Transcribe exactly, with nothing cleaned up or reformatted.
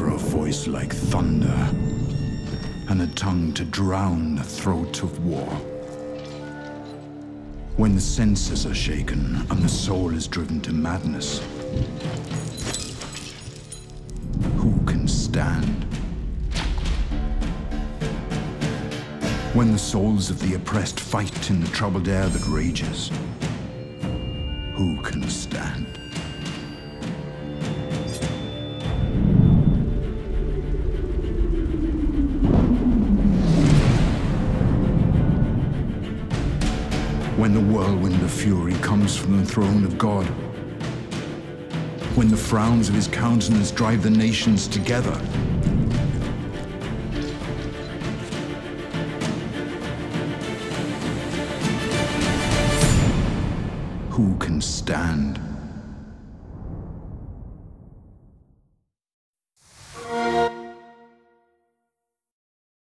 for a voice like thunder, and a tongue to drown the throat of war. When the senses are shaken and the soul is driven to madness, who can stand? When the souls of the oppressed fight in the troubled air that rages, who can stand? When the whirlwind of fury comes from the throne of God, when the frowns of his countenance drive the nations together, who can stand?